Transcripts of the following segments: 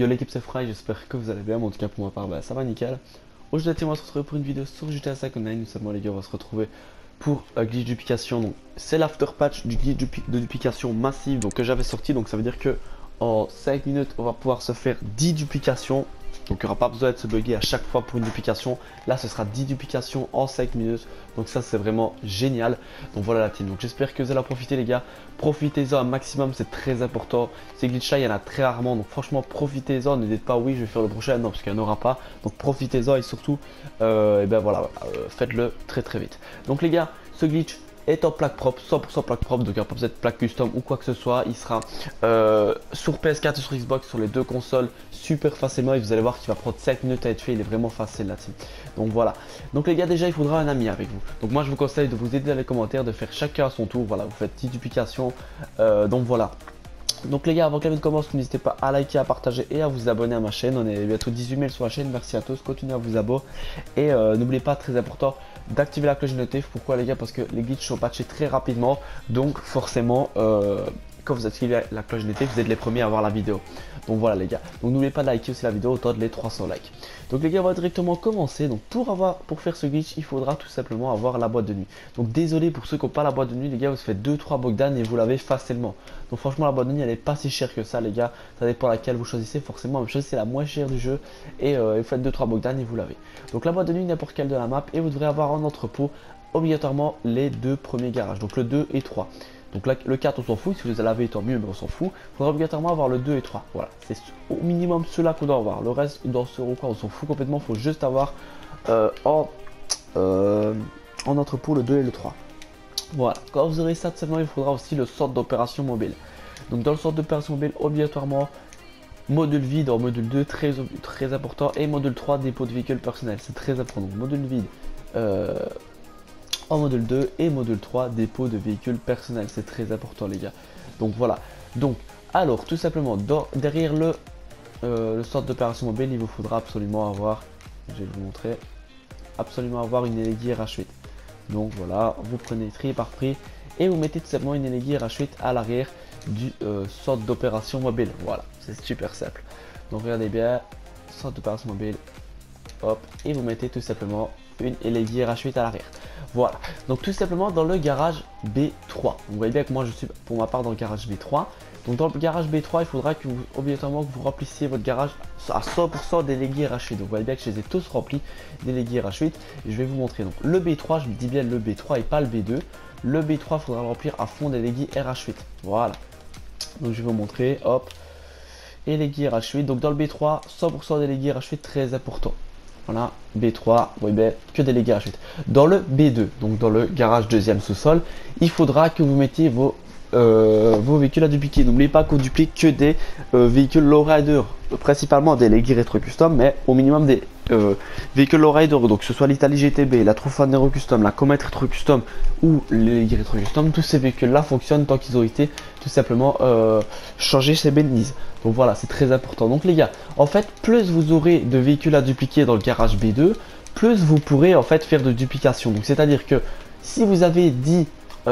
l'équipe c'est Fry, j'espère que vous allez bien, mais en tout cas pour ma part bah, ça va nickel. Aujourd'hui on va se retrouver pour une vidéo sur GTA 5 Online, notamment les gars on va se retrouver pour glitch duplication. Donc c'est l'after patch du glitch de duplication massive donc, que j'avais sorti, donc ça veut dire que en 5 minutes on va pouvoir se faire 10 duplications. Donc il n'y aura pas besoin de se bugger à chaque fois pour une duplication. Là ce sera 10 duplications en 5 minutes. Donc ça c'est vraiment génial. Donc voilà la team. Donc j'espère que vous allez en profiter les gars. Profitez-en un maximum, c'est très important. Ces glitch là il y en a très rarement. Donc franchement profitez-en. Ne dites pas oui je vais faire le prochain. Non parce qu'il n'y en aura pas. Donc profitez-en et surtout et ben voilà, faites-le très très vite. Donc les gars, ce glitch est en plaque propre, 100% plaque propre, donc il n'y a pas besoin de plaque custom ou quoi que ce soit. Il sera sur PS4 et sur Xbox, sur les deux consoles, super facilement, et vous allez voir qu'il va prendre 5 minutes à être fait. Il est vraiment facile là-dessus. Donc voilà. Donc les gars, déjà il faudra un ami avec vous. Donc moi je vous conseille de vous aider dans les commentaires, de faire chacun à son tour. Voilà, vous faites 10 duplications. Donc voilà. Donc les gars, avant que la vidéo commence, n'hésitez pas à liker, à partager et à vous abonner à ma chaîne. On est bientôt 18 000 sur la chaîne, merci à tous, continuez à vous abonner. Et n'oubliez pas, très important, d'activer la cloche de notif. Pourquoi les gars? Parce que les glitches sont patchés très rapidement. Donc forcément, quand vous activez la cloche de notif, vous êtes les premiers à voir la vidéo. Donc voilà les gars. Donc n'oubliez pas de liker aussi la vidéo, autant de les 300 likes. Donc les gars, on va directement commencer. Donc pour faire ce glitch, il faudra tout simplement avoir la boîte de nuit. Donc désolé pour ceux qui n'ont pas la boîte de nuit les gars, vous faites 2-3 Bogdan et vous l'avez facilement. Donc franchement la boîte de nuit elle est pas si chère que ça les gars. Ça dépend laquelle vous choisissez forcément. Même chose, c'est la moins chère du jeu. Et vous faites 2-3 Bogdan et vous l'avez. Donc la boîte de nuit n'importe quelle de la map. Et vous devrez avoir en entrepôt obligatoirement les deux premiers garages. Donc le 2 et 3. Donc là, le 4 on s'en fout, si vous l'avez tant mieux, mais on s'en fout. Il faudra obligatoirement avoir le 2 et 3. Voilà, c'est au minimum ceux-là qu'on doit avoir. Le reste, dans ce quoi on s'en fout complètement. Il faut juste avoir en entrepôt le 2 et le 3. Voilà, quand vous aurez ça, seulement il faudra aussi le centre d'opération mobile. Donc dans le centre d'opération mobile, obligatoirement module vide en module 2, très important, et module 3, dépôt de véhicules personnels, c'est très important. Donc module vide en module 2 et module 3, dépôt de véhicules personnels, c'est très important les gars. Donc voilà, donc alors tout simplement derrière le centre d'opération mobile, il vous faudra absolument avoir, je vais vous montrer, absolument avoir une Elegir RH8. Donc voilà, vous prenez tri par prix et vous mettez tout simplement une Elegir RH8 à l'arrière du centre d'opération mobile. Voilà, c'est super simple. Donc regardez bien, centre d'opération mobile, hop, et vous mettez tout simplement une Elegir RH8 à l'arrière. Voilà, donc tout simplement dans le garage B3. Vous voyez bien que moi je suis pour ma part dans le garage B3. Donc dans le garage B3, il faudra que vous, obligatoirement que vous remplissiez votre garage à 100% d'Elegir RH8. Donc vous voyez bien que je les ai tous remplis d'Elegir RH8. Et je vais vous montrer. Donc le B3, je me dis bien le B3 et pas le B2. Le B3, il faudra le remplir à fond d'Elegir RH8. Voilà. Donc je vais vous montrer. Hop. Elegir RH8. Donc dans le B3, 100% d'Elegir RH8, très important. Voilà, B3, oui ben, que des Elegir RH8. Dans le B2, donc dans le garage deuxième sous-sol, il faudra que vous mettiez vos véhicules à dupliquer. N'oubliez pas qu'on duplique que des véhicules lowrider, principalement des Elegir Retro Custom, mais au minimum des véhicules lowrider, donc que ce soit l'Italie GTB, la Truffaut Nero Custom, la Comet Retro Custom ou l'Elegir Retro Custom, tous ces véhicules là fonctionnent tant qu'ils ont été tout simplement changer ces bénises. Donc voilà, c'est très important. Donc les gars, en fait, plus vous aurez de véhicules à dupliquer dans le garage B2, plus vous pourrez en fait faire de duplication. Donc c'est à dire que si vous avez dit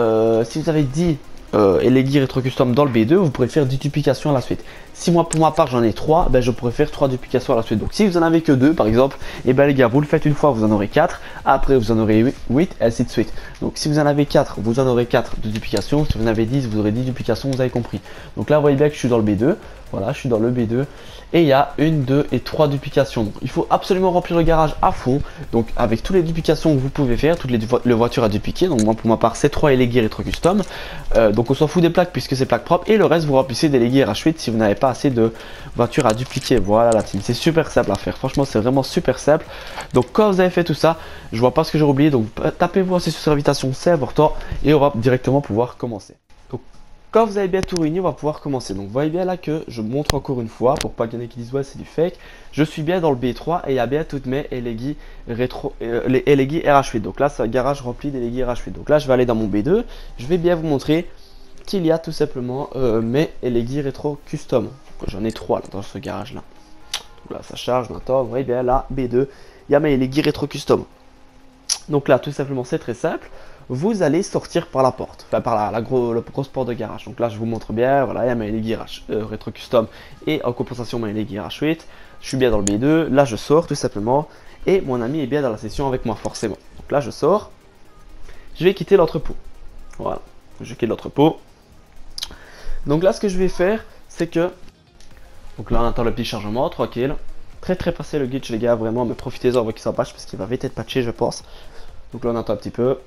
Elegir Retro Custom dans le B2, vous pourrez faire 10 duplications à la suite. Si moi pour ma part j'en ai 3, ben je pourrais faire 3 duplications à la suite. Donc si vous en avez que 2 par exemple, et ben les gars, vous le faites une fois, vous en aurez 4, après vous en aurez 8 et ainsi de suite. Donc si vous en avez 4, vous en aurez 4 de duplications, si vous en avez 10, vous aurez 10 duplications, vous avez compris. Donc là vous voyez bien que je suis dans le B2, voilà, je suis dans le B2 et il y a 1, 2 et 3 duplications. Donc il faut absolument remplir le garage à fond, donc avec toutes les duplications que vous pouvez faire, toutes les voitures à dupliquer. Donc moi pour ma part c'est 3 Elegir Retro Custom, donc on s'en fout des plaques puisque c'est plaques propres, et le reste vous remplissez des Elegir RH8 si vous n'avez pas assez de voitures à dupliquer. Voilà la team, c'est super simple à faire, franchement c'est vraiment super simple. Donc quand vous avez fait tout ça, je vois pas ce que j'ai oublié, donc tapez-vous aussi sur l'invitation, c'est important, et on va directement pouvoir commencer. Donc quand vous avez bien tout réuni, on va pouvoir commencer. Donc vous voyez bien là que je montre encore une fois, pour pas qu'il y en ait qui disent ouais c'est du fake, je suis bien dans le B3 et il y a bien toutes mes Elegir les Elegir RH8. Donc là c'est un garage rempli d'Elegir RH8. Donc là je vais aller dans mon B2, je vais bien vous montrer qu'il y a tout simplement mes Elegir Retro Custom. J'en ai 3 là, dans ce garage là. Donc là ça charge maintenant, vous voyez bien là B2, il y a mes Elegir Retro Custom. Donc là tout simplement c'est très simple, vous allez sortir par la porte, enfin par la grosse porte de garage. Donc là je vous montre bien, voilà, il y a My League Retro Custom et en compensation My League RH8. Je suis bien dans le B2, là je sors tout simplement et mon ami est bien dans la session avec moi forcément. Donc là je sors, je vais quitter l'entrepôt. Voilà, je quitte l'entrepôt. Donc là ce que je vais faire c'est que, donc là on attend le petit chargement, tranquille. Très passé le glitch les gars, vraiment, mais profitez-en avant qu'il soit patch parce qu'il va vite être patché je pense. Donc là on attend un petit peu.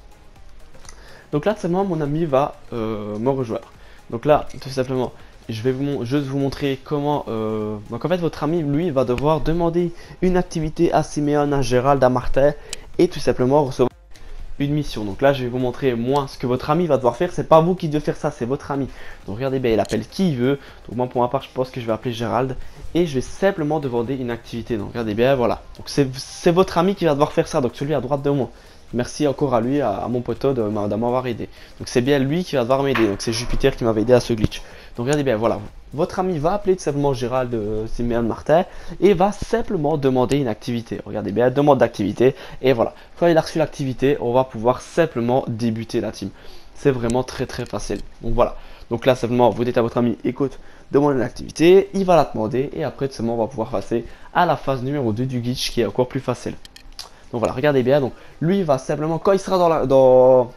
Donc là seulement mon ami va me rejoindre. Donc là tout simplement je vais juste vous montrer comment donc en fait votre ami lui va devoir demander une activité à Simeon, à Gérald, à Martin et tout simplement recevoir une mission. Donc là je vais vous montrer moi ce que votre ami va devoir faire. C'est pas vous qui devez faire ça, c'est votre ami. Donc regardez bien, il appelle qui il veut. Donc moi pour ma part je pense que je vais appeler Gérald et je vais simplement demander une activité. Donc regardez bien, voilà. Donc c'est votre ami qui va devoir faire ça. Donc celui à droite de moi. Merci encore à lui, à mon poteau de m'avoir aidé. Donc c'est bien lui qui va devoir m'aider. Donc c'est Jupiter qui m'avait aidé à ce glitch. Donc regardez bien, voilà. Votre ami va appeler tout simplement Gérald, Simeon, Martin et va simplement demander une activité. Regardez bien, demande d'activité. Et voilà. Quand il a reçu l'activité, on va pouvoir simplement débuter la team. C'est vraiment très facile. Donc voilà. Donc là simplement, vous dites à votre ami, écoute, demande une activité. Il va la demander et après tout simplement on va pouvoir passer à la phase numéro 2 du glitch qui est encore plus facile. Donc voilà, regardez bien. Donc lui il va simplement, quand il sera dans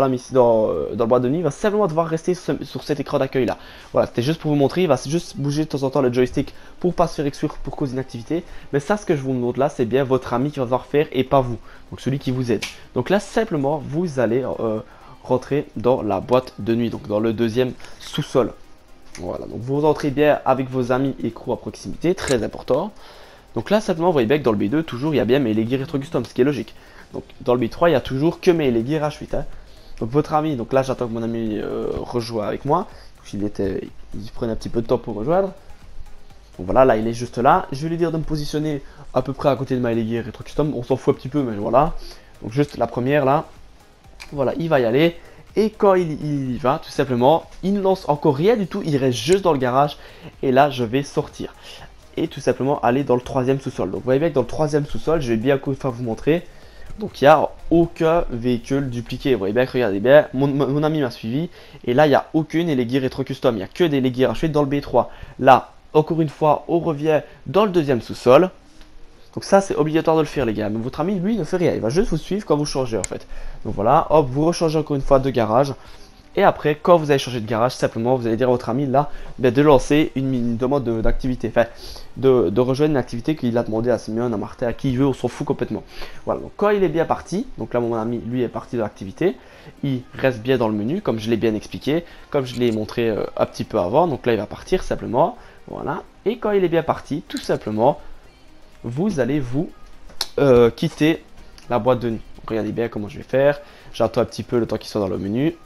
le boîte de nuit, il va simplement devoir rester sur cet écran d'accueil là. Voilà, c'était juste pour vous montrer. Il va juste bouger de temps en temps le joystick pour pas se faire exclure pour cause d'inactivité. Mais ça, ce que je vous montre là, c'est bien votre ami qui va devoir faire et pas vous. Donc celui qui vous aide. Donc là simplement, vous allez rentrer dans la boîte de nuit, donc dans le deuxième sous-sol. Voilà, donc vous rentrez bien avec vos amis et crew à proximité, très important. Donc là, simplement, vous voyez bien que dans le B2, toujours, il y a bien mes League Retro Custom, ce qui est logique. Donc dans le B3, il y a toujours que mes League RH8. Hein. Donc votre ami, donc là, j'attends que mon ami rejoigne avec moi. Il prenait un petit peu de temps pour rejoindre. Donc voilà, là, il est juste là. Je vais lui dire de me positionner à peu près à côté de ma League Retro Custom. On s'en fout un petit peu, mais voilà. Donc juste la première, là. Voilà, il va y aller. Et quand il y va, tout simplement, il ne lance encore rien du tout. Il reste juste dans le garage. Et là, je vais sortir. Et tout simplement aller dans le troisième sous-sol. Donc vous voyez bien que dans le troisième sous-sol, je vais bien vous montrer. Donc il n'y a aucun véhicule dupliqué. Vous voyez bien que regardez bien, mon ami m'a suivi. Et là, il n'y a aucune League Retro Custom. Il n'y a que des League RH8 dans le B3. Là, encore une fois, on revient dans le deuxième sous-sol. Donc ça, c'est obligatoire de le faire les gars. Mais votre ami, lui, ne fait rien. Il va juste vous suivre quand vous changez en fait. Donc voilà, hop, vous rechangez encore une fois de garage. Et après, quand vous allez changer de garage, simplement, vous allez dire à votre ami là de lancer une demande d'activité. Enfin, de rejoindre une activité qu'il a demandé à Simeon, à Martin, à qui il veut, on s'en fout complètement. Voilà, donc quand il est bien parti, donc là mon ami lui est parti de l'activité, il reste bien dans le menu, comme je l'ai bien expliqué, comme je l'ai montré un petit peu avant. Donc là il va partir simplement, voilà. Et quand il est bien parti, tout simplement, vous allez vous quitter la boîte de nuit. Donc, regardez bien comment je vais faire. J'attends un petit peu le temps qu'il soit dans le menu.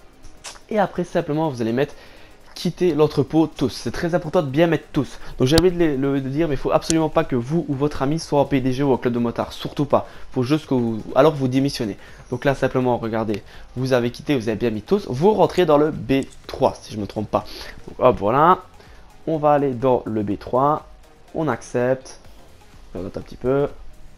Et après simplement vous allez mettre quitter l'entrepôt tous. C'est très important de bien mettre tous. Donc j'ai envie de le dire, mais il faut absolument pas que vous ou votre ami soit en PDG ou au club de motard. Surtout pas. Il faut juste que vous, alors vous démissionnez. Donc là simplement regardez, vous avez quitté, vous avez bien mis tous. Vous rentrez dans le B3 si je me trompe pas. Donc hop voilà. On va aller dans le B3. On accepte. On note un petit peu.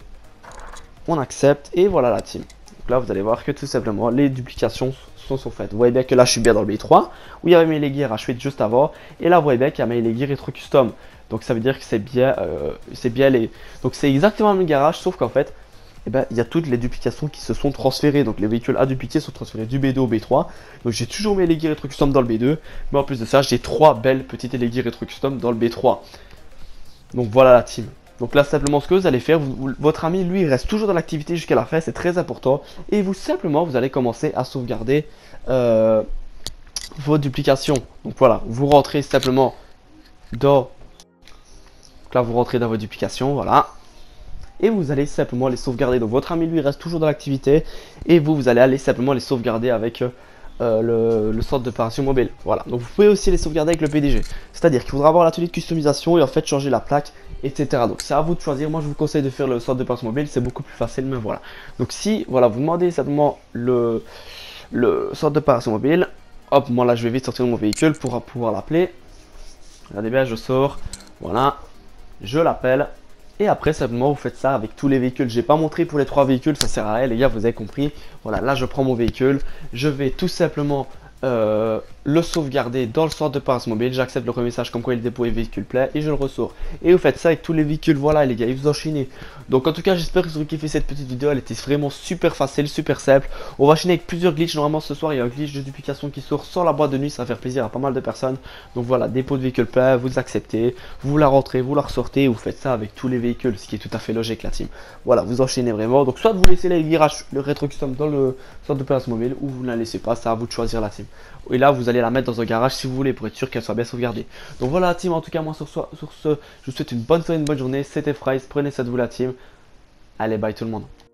On accepte et voilà la team. Donc là vous allez voir que tout simplement les duplications sont faites. Vous voyez bien que là je suis bien dans le B3 où il y avait mes League RH8 juste avant et là vous voyez bien qu'il y a mes League Retro Custom. Donc ça veut dire que c'est bien les. Donc c'est exactement le même garage sauf qu'en fait eh ben, il y a toutes les duplications qui se sont transférées. Donc les véhicules à dupliquer sont transférés du B2 au B3. Donc j'ai toujours mes League Retro Custom dans le B2. Mais en plus de ça j'ai 3 belles petites League Retro Custom dans le B3. Donc voilà la team. Donc là simplement ce que vous allez faire, votre ami lui il reste toujours dans l'activité jusqu'à la fin, c'est très important. Et vous simplement vous allez commencer à sauvegarder vos duplications. Donc voilà, vous rentrez simplement dans... Donc là vous rentrez dans vos duplications, voilà. Et vous allez simplement les sauvegarder. Donc votre ami lui reste toujours dans l'activité. Et vous allez aller simplement les sauvegarder avec... le centre d'opération mobile. Voilà, donc vous pouvez aussi les sauvegarder avec le PDG. C'est-à-dire qu'il faudra avoir l'atelier de customisation et en fait changer la plaque, etc. Donc c'est à vous de choisir. Moi je vous conseille de faire le centre d'opération mobile, c'est beaucoup plus facile, mais voilà. Donc si voilà, vous demandez simplement le centre d'opération mobile, hop, moi là je vais vite sortir de mon véhicule pour pouvoir l'appeler. Regardez bien, je sors, voilà, je l'appelle Et après, simplement, vous faites ça avec tous les véhicules. J'ai pas montré pour les 3 véhicules, ça sert à rien, les gars, vous avez compris. Voilà, là, je prends mon véhicule. Je vais tout simplement le sauvegarder dans le centre de passe mobile. J'accepte le message comme quoi il est déployé véhicule plein et je le ressors. Et vous faites ça avec tous les véhicules. Voilà, les gars, et vous enchaînez. Donc, en tout cas, j'espère que vous avez kiffé cette petite vidéo. Elle était vraiment super facile, super simple. On va enchaîner avec plusieurs glitches. Normalement, ce soir, il y a un glitch de duplication qui sort sans la boîte de nuit. Ça va faire plaisir à pas mal de personnes. Donc, voilà, dépôt de véhicule plein, vous acceptez, vous la rentrez, vous la ressortez. Et vous faites ça avec tous les véhicules, ce qui est tout à fait logique, la team. Voilà, vous enchaînez vraiment. Donc, soit vous laissez les virages, le rétro custom dans le centre de passe mobile, ou vous ne la laissez pas. C'est à vous de choisir, la team. Et là, vous allez la mettre dans un garage si vous voulez pour être sûr qu'elle soit bien sauvegardée. Donc voilà, la team. En tout cas, moi, sur ce, je vous souhaite une bonne soirée, une bonne journée. C'était Fries. Prenez ça de vous, la team. Allez, bye tout le monde.